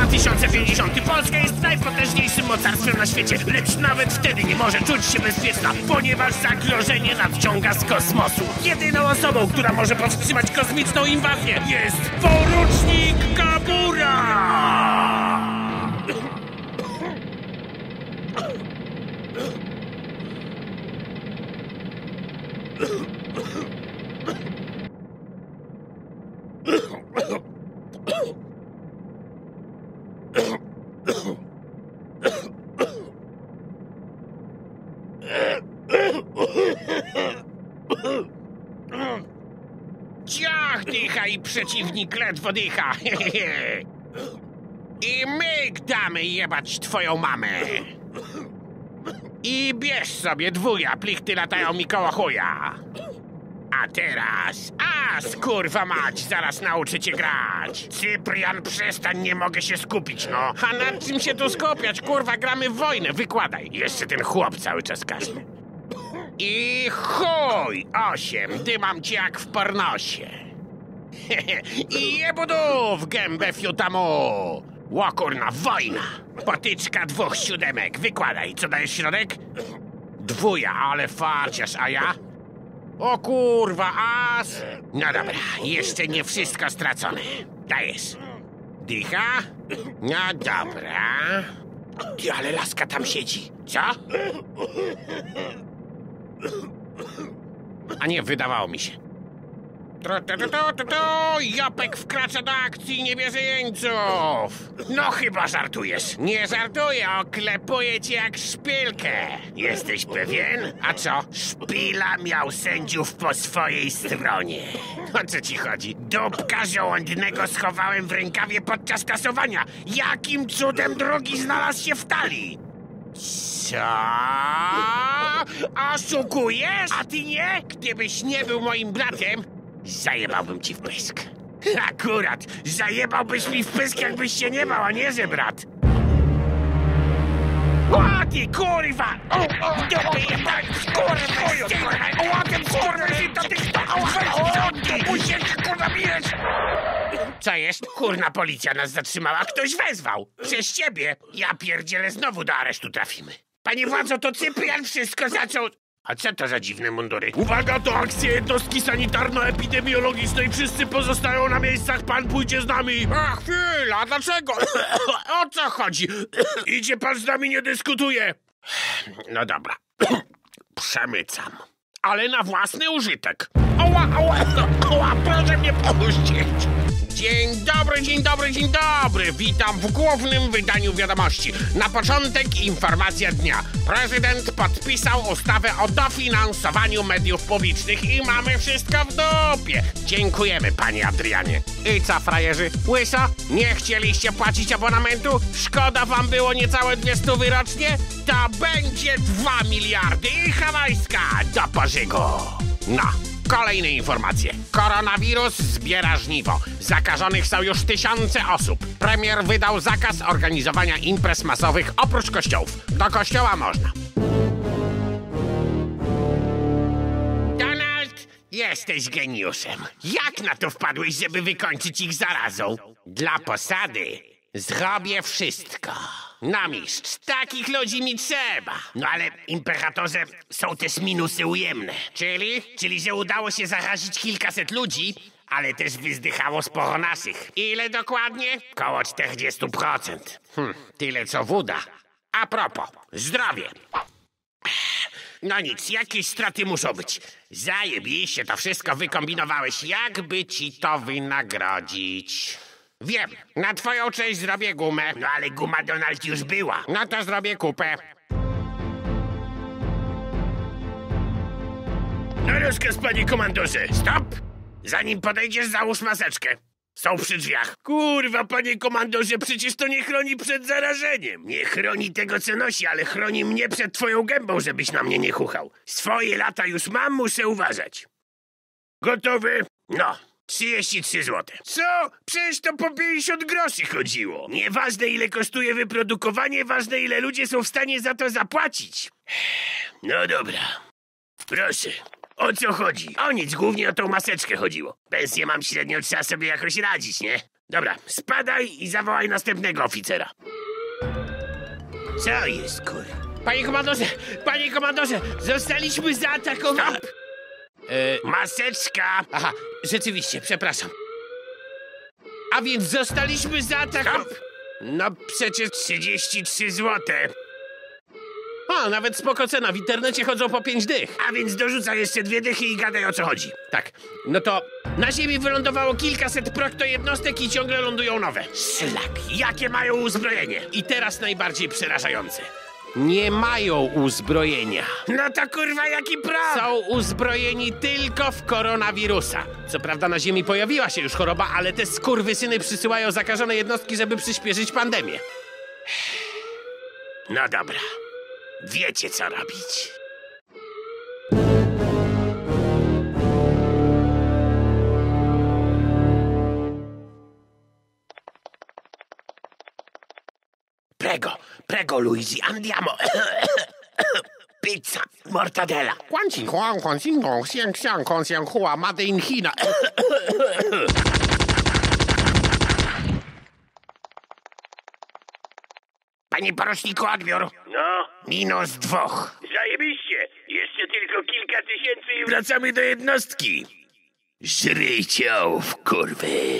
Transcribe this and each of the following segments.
2050. Polska jest najpotężniejszym mocarstwem na świecie, lecz nawet wtedy nie może czuć się bezpieczna, ponieważ zagrożenie nadciąga z kosmosu. Jedyną osobą, która może powstrzymać kosmiczną inwazję, jest porucznik Kabura! Ciach dycha i przeciwnik ledwo dycha. I my damy jebać twoją mamę. I bierz sobie dwuja, plichty latają mi koło chuja. A teraz, kurwa mać, zaraz nauczy cię grać. Cyprian, przestań, nie mogę się skupić, no. A nad czym się tu skupiać, kurwa, gramy w wojnę, wykładaj. Jeszcze ten chłop cały czas kaśnie. I chuj, 8, dymam cię jak w pornosie. I jebudu w gębę fiutamu. Łokurna, wojna. Potyczka 2 siódemek, wykładaj, co dajesz środek? Dwuja, ale farciarz, a ja? O kurwa, as! No dobra, jeszcze nie wszystko stracone. Dajesz. Dycha? No dobra. Ty, ale laska tam siedzi. Co? A nie, wydawało mi się. Jopek wkracza do akcji, nie bierze jeńców. No chyba żartujesz. Nie żartuję, oklepuję cię jak szpilkę. Jesteś pewien? A co? Szpila miał sędziów po swojej stronie. O co ci chodzi? Dupka żołądnego schowałem w rękawie podczas kasowania. Jakim cudem drugi znalazł się w talii? Co? Oszukujesz? A ty nie? Gdybyś nie był moim bratem, zajebałbym ci w pysk. Akurat, zajebałbyś mi w pysk, jakbyś się nie bał, a nie że brat. O ty kurwa! Dupy jebać, kurwa! Łatem skurwy do tych musisz kurwa bijesz! Co jest? Kurna, policja nas zatrzymała, ktoś wezwał. Przez ciebie. Ja pierdzielę, znowu do aresztu trafimy. Panie władzo, to Cyprian wszystko zaczął... A co to za dziwne mundury? Uwaga, to akcja jednostki sanitarno-epidemiologicznej. Wszyscy pozostają na miejscach, pan pójdzie z nami. A chwila, dlaczego? O co chodzi? Idzie pan z nami, nie dyskutuje. No dobra. Przemycam. Ale na własny użytek. Oła, proszę mnie puścić. Dzień dobry. Witam w głównym wydaniu wiadomości. Na początek informacja dnia. Prezydent podpisał ustawę o dofinansowaniu mediów publicznych i mamy wszystko w dupie. Dziękujemy, panie Adrianie. I co, frajerzy? Łyso? Nie chcieliście płacić abonamentu? Szkoda wam było niecałe 200 rocznie? To będzie 2 miliardy i hawajska do pożygu. No. Kolejne informacje. Koronawirus zbiera żniwo. Zakażonych są już 1000 osób. Premier wydał zakaz organizowania imprez masowych oprócz kościołów. Do kościoła można. Donald, jesteś geniuszem. Jak na to wpadłeś, żeby wykończyć ich zarazą? Dla posady zrobię wszystko. Na mistrz, takich ludzi mi trzeba. No ale, imperatorze, są też minusy ujemne. Czyli, że udało się zarazić kilkaset ludzi, ale też wyzdychało sporo naszych. Ile dokładnie? Koło 40%. Tyle co woda. A propos, zdrowie. No nic, jakieś straty muszą być. Zajebiście to wszystko wykombinowałeś. Jakby ci to wynagrodzić? Wiem, na twoją cześć zrobię gumę. No ale guma, Donald, już była. No to zrobię kupę. Na rozkaz, panie komandorze. Stop! Zanim podejdziesz, załóż maseczkę. Są przy drzwiach. Kurwa, panie komandorze, przecież to nie chroni przed zarażeniem. Nie chroni tego, co nosi, ale chroni mnie przed twoją gębą, żebyś na mnie nie chuchał. Swoje lata już mam, muszę uważać. Gotowy? No. 33 zł. Co? Przecież to po 50 groszy chodziło. Nieważne, ile kosztuje wyprodukowanie, ważne, ile ludzie są w stanie za to zapłacić. No dobra. Proszę. O co chodzi? O nic, głównie o tą maseczkę chodziło. Pensję mam średnio, trzeba sobie jakoś radzić, nie? Dobra, spadaj i zawołaj następnego oficera. Co jest, panie komandorze, zostaliśmy zaatakowani. Stop! Maseczka! Aha, rzeczywiście, przepraszam. A więc zostaliśmy zaatakowani. No przecież 33 złote. A, nawet spoko cena, w internecie chodzą po 5 dych. A więc dorzucaj jeszcze 2 dychy i gadaj, o co chodzi. Tak, no to na ziemi wylądowało kilkaset jednostek i ciągle lądują nowe. Szlak, jakie mają uzbrojenie? I teraz najbardziej przerażające. Nie mają uzbrojenia. No to kurwa jaki praw? Są uzbrojeni tylko w koronawirusa. Co prawda na ziemi pojawiła się już choroba, ale te skurwysyny przysyłają zakażone jednostki, żeby przyspieszyć pandemię. No dobra, wiecie co robić. Prego, Luigi, andiamo. Pizza, mortadella. Made in China. Panie poruczniku, odbiór. No, -2. zajebiście. Jeszcze tylko kilka tysięcy i Wracamy do jednostki. Żryjcie ołów, kurwy.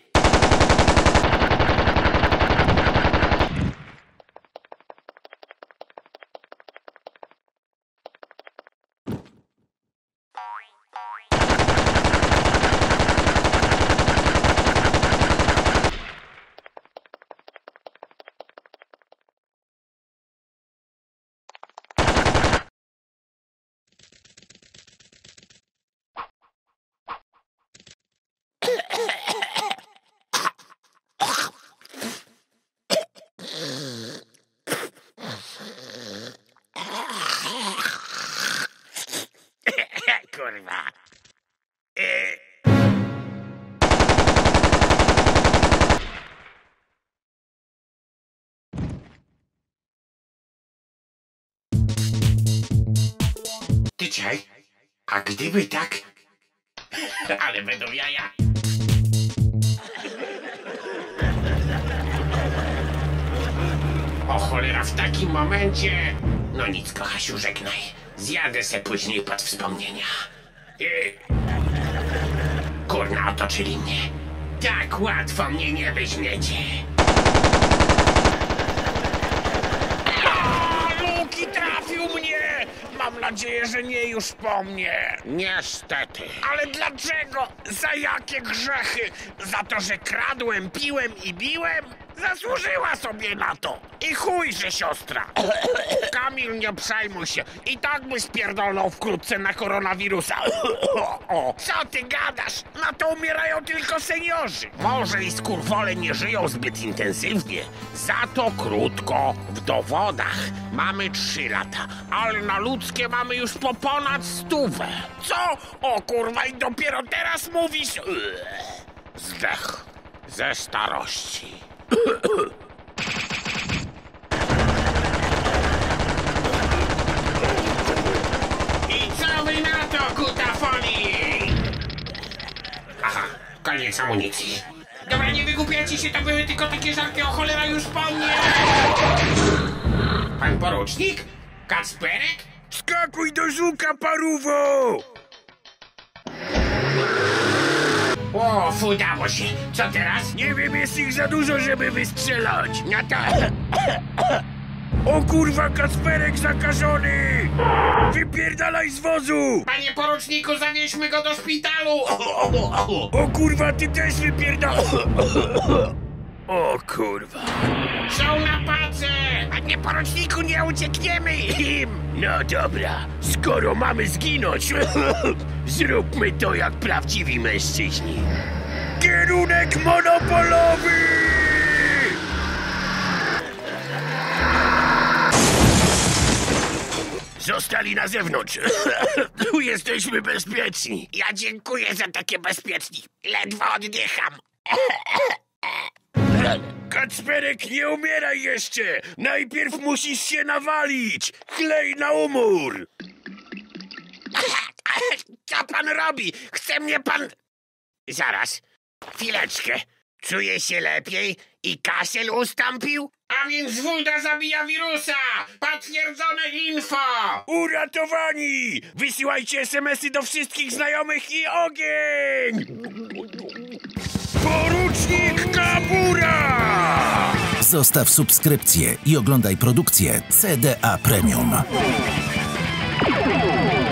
Kurwa. Ty czekaj, a gdyby tak... Ale będą jaja. O cholera, w takim momencie... No nic, kochasiu, żegnaj. Zjadę se później pod wspomnienia. Kurna, otoczyli mnie. Tak łatwo mnie nie weźmiecie. Luki trafił mnie! Mam nadzieję, że nie już po mnie. Niestety. Ale dlaczego? Za jakie grzechy? Za to, że kradłem, piłem i biłem? Zasłużyła sobie na to. I chuj, że siostra. Kamil, nie przejmuj się. I tak by spierdolnął wkrótce na koronawirusa. Co ty gadasz? Na to umierają tylko seniorzy. Może i skurwole nie żyją zbyt intensywnie. Za to krótko, w dowodach. Mamy 3 lata, ale na ludzkie mamy już po ponad 100. Co? O kurwa, i dopiero teraz mówisz? Zdech ze starości. I co wy na to, kutafonii? Aha, koniec amunicji. Dobra, nie wygłupiajcie się, to były tylko takie żarty, o cholera, już po mnie! Pan porucznik? Kacperek? Skakuj do żuka, paruwo! O, udało się. Co teraz? Nie wiem, jest ich za dużo, żeby wystrzelać. No to... O kurwa, Kacperek zakażony! Wypierdalaj z wozu! Panie poruczniku, zawieźmy go do szpitalu! O kurwa, ty też wypierdalaj! O kurwa. Są na pace! Panie poruczniku, nie uciekniemy im! No dobra, skoro mamy zginąć, zróbmy to jak prawdziwi mężczyźni. Kierunek monopolowy! Zostali na zewnątrz. Tu jesteśmy bezpieczni. Ja dziękuję za takie bezpieczni. Ledwo oddycham. Kacperek, nie umieraj jeszcze! Najpierw musisz się nawalić! Klej na umór! Co pan robi? Chce mnie pan... Zaraz, chwileczkę. Czuje się lepiej i kaszel ustąpił? A więc woda zabija wirusa! Potwierdzone info! Uratowani! Wysyłajcie SMS-y do wszystkich znajomych i ogień! Porucznik Kabura! Zostaw subskrypcję i oglądaj produkcję CDA Premium.